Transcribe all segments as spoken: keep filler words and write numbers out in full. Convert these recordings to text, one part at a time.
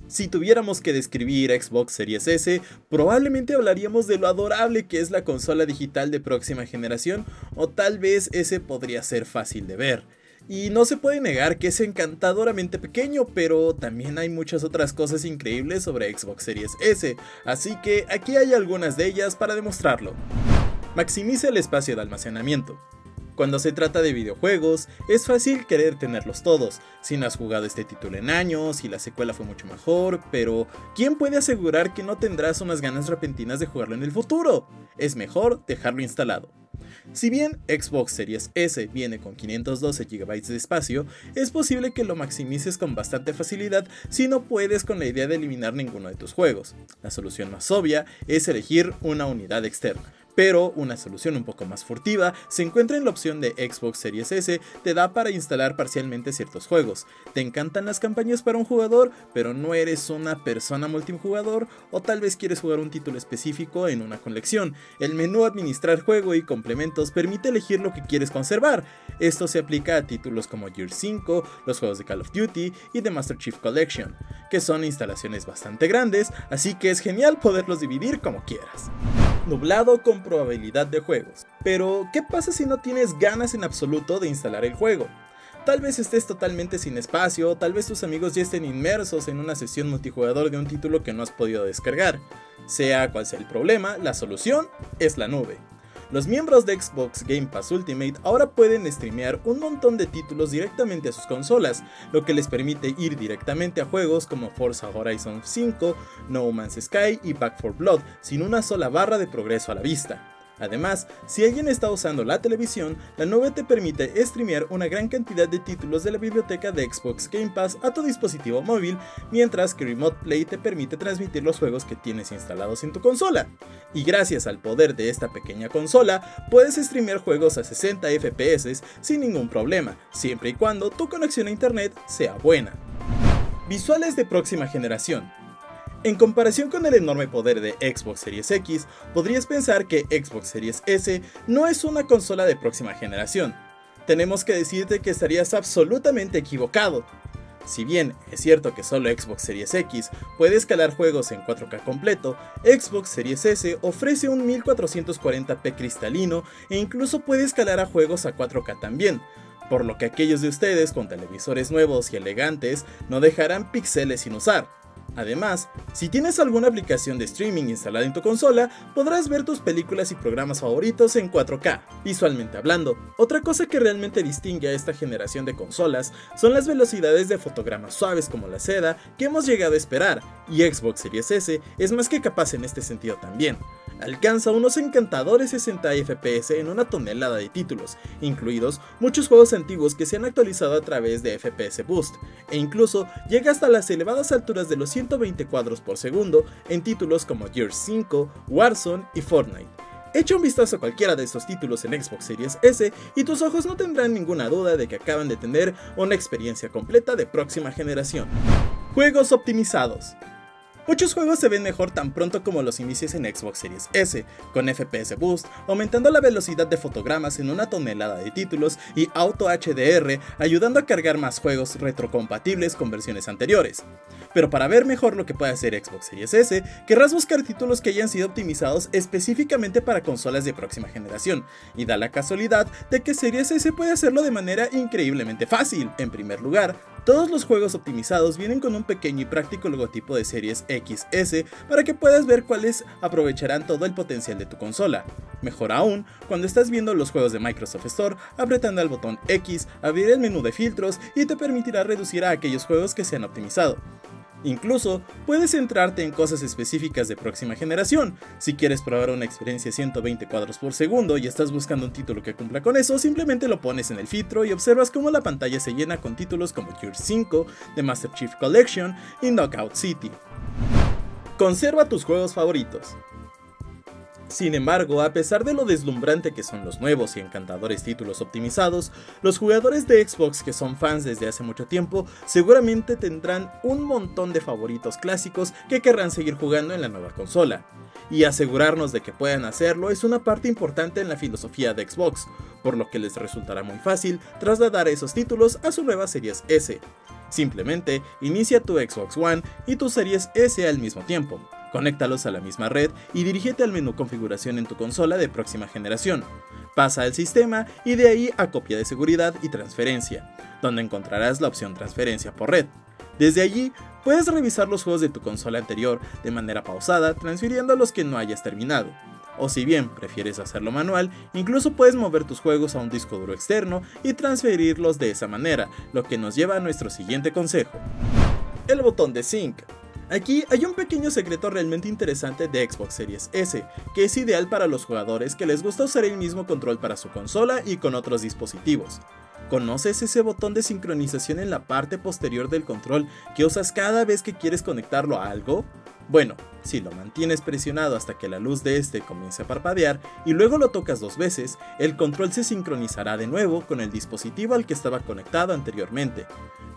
Si tuviéramos que describir Xbox Series S, probablemente hablaríamos de lo adorable que es la consola digital de próxima generación, o tal vez ese podría ser fácil de ver. Y no se puede negar que es encantadoramente pequeño, pero también hay muchas otras cosas increíbles sobre Xbox Series S, así que aquí hay algunas de ellas para demostrarlo. Maximiza el espacio de almacenamiento. Cuando se trata de videojuegos, es fácil querer tenerlos todos, si no has jugado este título en años, y la secuela fue mucho mejor, pero ¿quién puede asegurar que no tendrás unas ganas repentinas de jugarlo en el futuro? Es mejor dejarlo instalado. Si bien Xbox Series S viene con quinientos doce gigabytes de espacio, es posible que lo maximices con bastante facilidad si no puedes con la idea de eliminar ninguno de tus juegos. La solución más obvia es elegir una unidad externa. Pero una solución un poco más furtiva se encuentra en la opción de Xbox Series S, te da para instalar parcialmente ciertos juegos. ¿Te encantan las campañas para un jugador, pero no eres una persona multijugador? ¿O tal vez quieres jugar un título específico en una colección? El menú Administrar juego y complementos permite elegir lo que quieres conservar. Esto se aplica a títulos como Gears cinco, los juegos de Call of Duty y The Master Chief Collection, que son instalaciones bastante grandes, así que es genial poderlos dividir como quieras. Nublado con probabilidad de juegos. Pero, ¿qué pasa si no tienes ganas en absoluto de instalar el juego? Tal vez estés totalmente sin espacio, tal vez tus amigos ya estén inmersos en una sesión multijugador de un título que no has podido descargar. Sea cual sea el problema, la solución es la nube. Los miembros de Xbox Game Pass Ultimate ahora pueden streamear un montón de títulos directamente a sus consolas, lo que les permite ir directamente a juegos como Forza Horizon cinco, No Man's Sky y Back four Blood sin una sola barra de progreso a la vista. Además, si alguien está usando la televisión, la nube te permite streamear una gran cantidad de títulos de la biblioteca de Xbox Game Pass a tu dispositivo móvil, mientras que Remote Play te permite transmitir los juegos que tienes instalados en tu consola. Y gracias al poder de esta pequeña consola, puedes streamear juegos a sesenta F P S sin ningún problema, siempre y cuando tu conexión a internet sea buena. Visuales de próxima generación. En comparación con el enorme poder de Xbox Series X, podrías pensar que Xbox Series S no es una consola de próxima generación. Tenemos que decirte que estarías absolutamente equivocado. Si bien es cierto que solo Xbox Series X puede escalar juegos en cuatro K completo, Xbox Series S ofrece un mil cuatrocientos cuarenta p cristalino e incluso puede escalar a juegos a cuatro K también, por lo que aquellos de ustedes con televisores nuevos y elegantes no dejarán píxeles sin usar. Además, si tienes alguna aplicación de streaming instalada en tu consola, podrás ver tus películas y programas favoritos en cuatro K, visualmente hablando. Otra cosa que realmente distingue a esta generación de consolas son las velocidades de fotogramas suaves como la seda que hemos llegado a esperar, y Xbox Series S es más que capaz en este sentido también. Alcanza unos encantadores sesenta F P S en una tonelada de títulos, incluidos muchos juegos antiguos que se han actualizado a través de F P S Boost, e incluso llega hasta las elevadas alturas de los ciento veinte cuadros por segundo en títulos como Gears cinco, Warzone y Fortnite. Echa un vistazo a cualquiera de estos títulos en Xbox Series S y tus ojos no tendrán ninguna duda de que acaban de tener una experiencia completa de próxima generación. Juegos optimizados. Muchos juegos se ven mejor tan pronto como los inicies en Xbox Series S, con F P S Boost, aumentando la velocidad de fotogramas en una tonelada de títulos y Auto H D R ayudando a cargar más juegos retrocompatibles con versiones anteriores. Pero para ver mejor lo que puede hacer Xbox Series S, querrás buscar títulos que hayan sido optimizados específicamente para consolas de próxima generación, y da la casualidad de que Series S puede hacerlo de manera increíblemente fácil. En primer lugar, todos los juegos optimizados vienen con un pequeño y práctico logotipo de Series X S para que puedas ver cuáles aprovecharán todo el potencial de tu consola. Mejor aún, cuando estás viendo los juegos de Microsoft Store, apretando el botón X, abrir el menú de filtros y te permitirá reducir a aquellos juegos que se han optimizado. Incluso, puedes centrarte en cosas específicas de próxima generación. Si quieres probar una experiencia a ciento veinte cuadros por segundo y estás buscando un título que cumpla con eso, simplemente lo pones en el filtro y observas cómo la pantalla se llena con títulos como Gears cinco, The Master Chief Collection y Knockout City. Conserva tus juegos favoritos. Sin embargo, a pesar de lo deslumbrante que son los nuevos y encantadores títulos optimizados, los jugadores de Xbox que son fans desde hace mucho tiempo seguramente tendrán un montón de favoritos clásicos que querrán seguir jugando en la nueva consola. Y asegurarnos de que puedan hacerlo es una parte importante en la filosofía de Xbox, por lo que les resultará muy fácil trasladar esos títulos a su nueva Series S. Simplemente inicia tu Xbox One y tu Series S al mismo tiempo. Conéctalos a la misma red y dirígete al menú configuración en tu consola de próxima generación. Pasa al sistema y de ahí a copia de seguridad y transferencia, donde encontrarás la opción transferencia por red. Desde allí, puedes revisar los juegos de tu consola anterior de manera pausada, transfiriendo los que no hayas terminado. O si bien prefieres hacerlo manual, incluso puedes mover tus juegos a un disco duro externo y transferirlos de esa manera, lo que nos lleva a nuestro siguiente consejo. El botón de Sync. Aquí hay un pequeño secreto realmente interesante de Xbox Series S, que es ideal para los jugadores que les gusta usar el mismo control para su consola y con otros dispositivos. ¿Conoces ese botón de sincronización en la parte posterior del control que usas cada vez que quieres conectarlo a algo? Bueno, si lo mantienes presionado hasta que la luz de este comience a parpadear y luego lo tocas dos veces, el control se sincronizará de nuevo con el dispositivo al que estaba conectado anteriormente.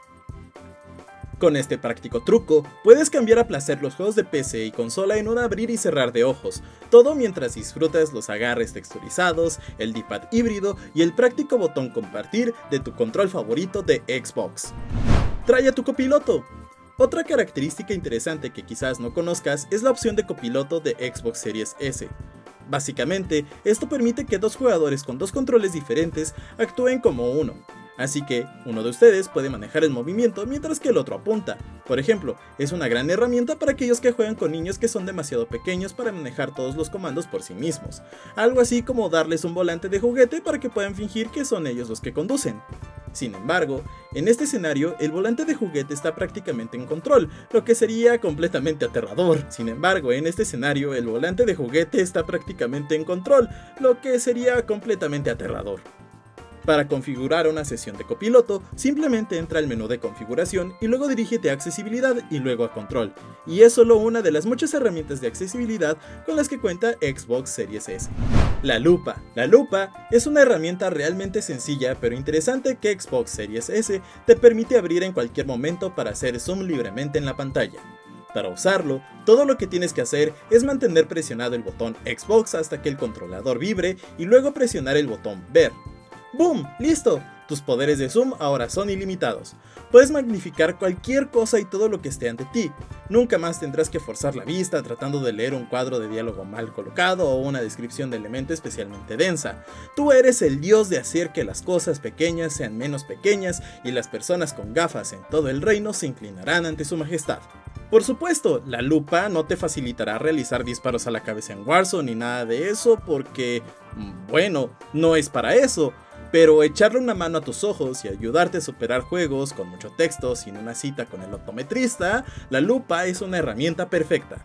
Con este práctico truco, puedes cambiar a placer los juegos de P C y consola en un abrir y cerrar de ojos, todo mientras disfrutas los agarres texturizados, el D-pad híbrido y el práctico botón compartir de tu control favorito de Xbox. Trae a tu copiloto. Otra característica interesante que quizás no conozcas es la opción de copiloto de Xbox Series S. Básicamente, esto permite que dos jugadores con dos controles diferentes actúen como uno. Así que, uno de ustedes puede manejar el movimiento mientras que el otro apunta. Por ejemplo, es una gran herramienta para aquellos que juegan con niños que son demasiado pequeños para manejar todos los comandos por sí mismos. Algo así como darles un volante de juguete para que puedan fingir que son ellos los que conducen. Sin embargo, en este escenario el volante de juguete está prácticamente en control, lo que sería completamente aterrador. Sin embargo, en este escenario el volante de juguete está prácticamente en control, lo que sería completamente aterrador. Para configurar una sesión de copiloto, simplemente entra al menú de configuración y luego dirígete a accesibilidad y luego a control, y es solo una de las muchas herramientas de accesibilidad con las que cuenta Xbox Series S. La lupa. La lupa es una herramienta realmente sencilla pero interesante que Xbox Series S te permite abrir en cualquier momento para hacer zoom libremente en la pantalla. Para usarlo, todo lo que tienes que hacer es mantener presionado el botón Xbox hasta que el controlador vibre y luego presionar el botón ver. ¡Boom! ¡Listo! Tus poderes de zoom ahora son ilimitados. Puedes magnificar cualquier cosa y todo lo que esté ante ti. Nunca más tendrás que forzar la vista tratando de leer un cuadro de diálogo mal colocado o una descripción de elemento especialmente densa. Tú eres el dios de hacer que las cosas pequeñas sean menos pequeñas y las personas con gafas en todo el reino se inclinarán ante su majestad. Por supuesto, la lupa no te facilitará realizar disparos a la cabeza en Warzone ni nada de eso porque, bueno, no es para eso. Pero echarle una mano a tus ojos y ayudarte a superar juegos con mucho texto sin una cita con el optometrista, la lupa es una herramienta perfecta.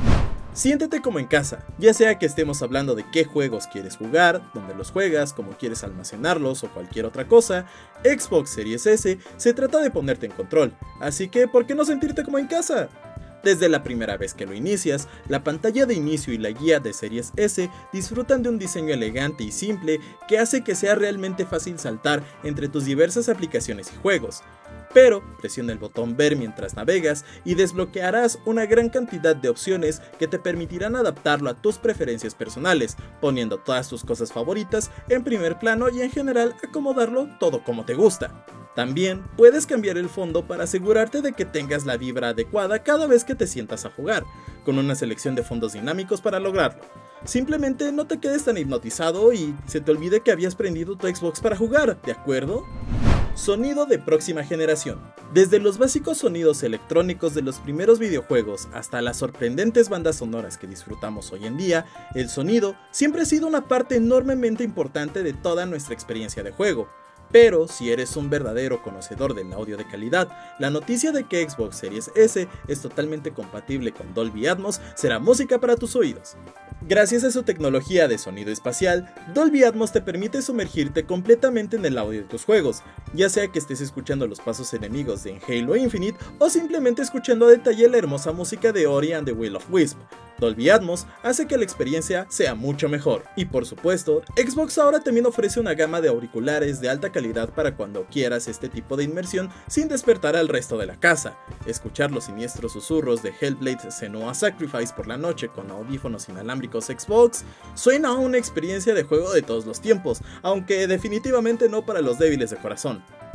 Siéntete como en casa, ya sea que estemos hablando de qué juegos quieres jugar, dónde los juegas, cómo quieres almacenarlos o cualquier otra cosa. Xbox Series S se trata de ponerte en control, así que ¿por qué no sentirte como en casa? Desde la primera vez que lo inicias, la pantalla de inicio y la guía de Series S disfrutan de un diseño elegante y simple que hace que sea realmente fácil saltar entre tus diversas aplicaciones y juegos. Pero presiona el botón ver mientras navegas y desbloquearás una gran cantidad de opciones que te permitirán adaptarlo a tus preferencias personales, poniendo todas tus cosas favoritas en primer plano y en general acomodarlo todo como te gusta. También puedes cambiar el fondo para asegurarte de que tengas la vibra adecuada cada vez que te sientas a jugar, con una selección de fondos dinámicos para lograrlo. Simplemente no te quedes tan hipnotizado y se te olvide que habías prendido tu Xbox para jugar, ¿de acuerdo? Sonido de próxima generación. Desde los básicos sonidos electrónicos de los primeros videojuegos hasta las sorprendentes bandas sonoras que disfrutamos hoy en día, el sonido siempre ha sido una parte enormemente importante de toda nuestra experiencia de juego. Pero si eres un verdadero conocedor del audio de calidad, la noticia de que Xbox Series S es totalmente compatible con Dolby Atmos será música para tus oídos. Gracias a su tecnología de sonido espacial, Dolby Atmos te permite sumergirte completamente en el audio de tus juegos, ya sea que estés escuchando los pasos enemigos de Halo Infinite o simplemente escuchando a detalle la hermosa música de Ori and the Will of Wisp. Dolby Atmos hace que la experiencia sea mucho mejor. Y por supuesto, Xbox ahora también ofrece una gama de auriculares de alta calidad para cuando quieras este tipo de inmersión sin despertar al resto de la casa. Escuchar los siniestros susurros de Hellblade Senua's Sacrifice por la noche con audífonos inalámbricos Xbox suena a una experiencia de juego de todos los tiempos, aunque definitivamente no para los débiles de corazón.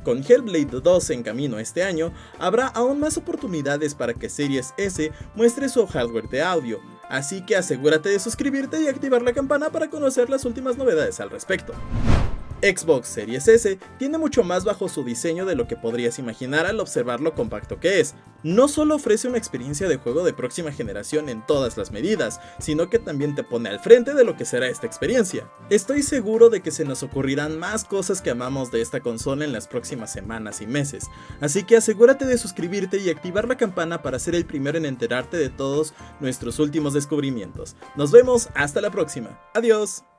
Con Hellblade dos en camino este año, habrá aún más oportunidades para que Series S muestre su hardware de audio, así que asegúrate de suscribirte y activar la campana para conocer las últimas novedades al respecto. Xbox Series S tiene mucho más bajo su diseño de lo que podrías imaginar al observar lo compacto que es. No solo ofrece una experiencia de juego de próxima generación en todas las medidas, sino que también te pone al frente de lo que será esta experiencia. Estoy seguro de que se nos ocurrirán más cosas que amamos de esta consola en las próximas semanas y meses, así que asegúrate de suscribirte y activar la campana para ser el primero en enterarte de todos nuestros últimos descubrimientos. Nos vemos hasta la próxima. Adiós.